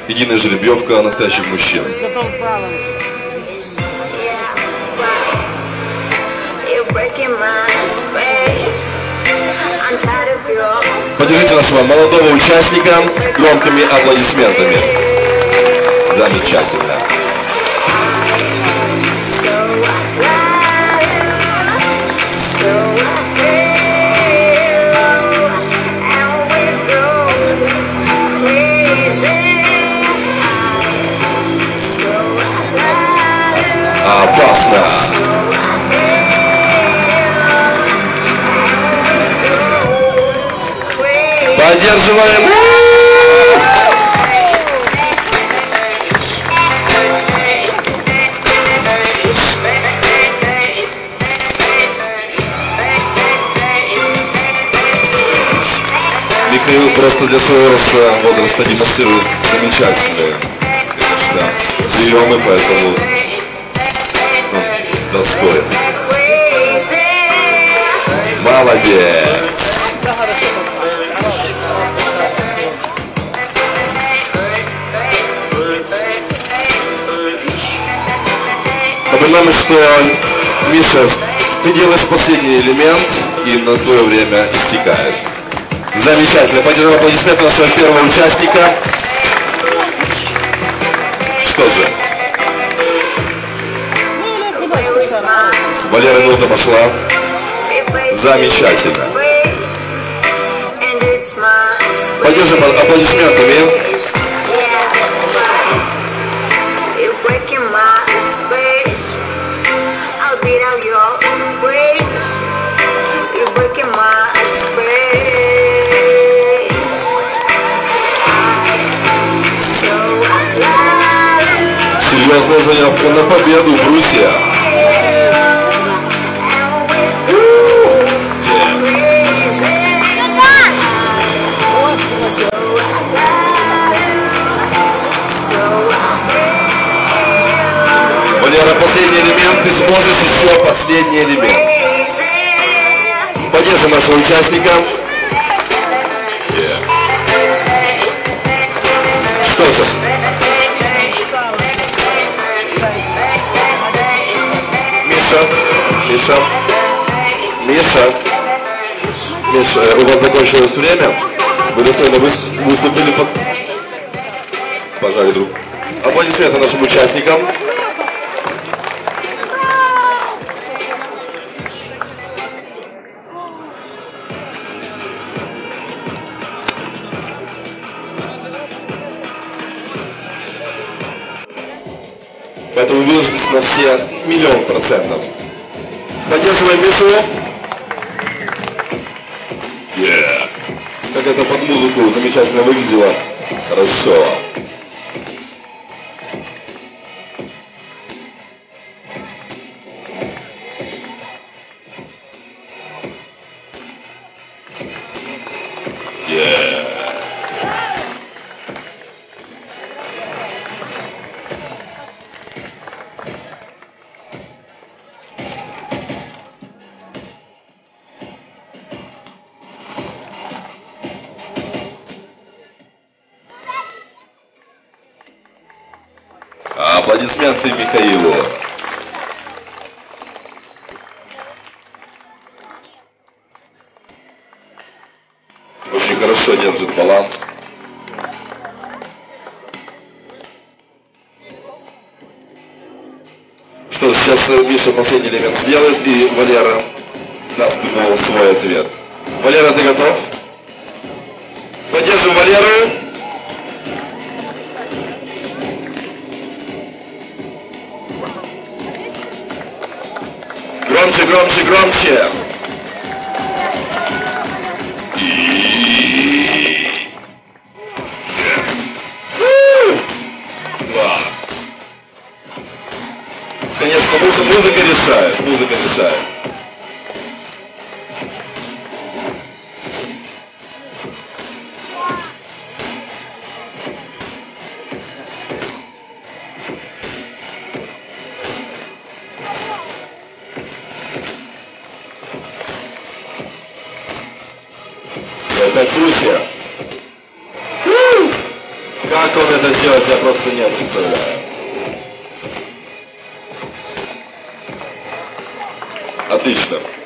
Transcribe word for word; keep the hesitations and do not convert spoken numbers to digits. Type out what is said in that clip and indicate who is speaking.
Speaker 1: Единая жеребьевка настоящих мужчин. Поддержите нашего молодого участника громкими аплодисментами. Замечательно. Опасно. Поддерживаем. Михаил просто для своего роста, возраста демонстрирует замечательные, конечно, приемы, поэтому ну, достоин. Молодец. Напоминаем, что, Миша, ты делаешь последний элемент, и на твое время истекает. Замечательно. Поддержим аплодисменты нашего первого участника. Что же? Валера, минута пошла. Замечательно. Поддержим аплодисментами. Серьезная заявка на победу, друзья. Валера, последний элемент, ты сможешь еще последний элемент. Поддержим нашего участника. Yeah. Что же? Миша, Миша, Миша, Миша, у вас закончилось время. Вы достойно выступили под... Пожалуй, друг. Аплодисменты нашим участникам. Поэтому выложитесь на все миллион процентов. Поддерживаем Мишу. Yeah. Как это под музыку замечательно выглядело. Хорошо. Yeah. Аплодисменты Михаилу. Очень хорошо держит баланс. Что ж, сейчас Миша последний элемент сделает, и Валера даст ему свой ответ. Валера, ты готов? Поддержим Валеру. Громче, громче, громче. И... Класс. Конечно, музыка решает, музыка решает. Это Грузия. Как он это это сделать, я просто не представляю. Отлично.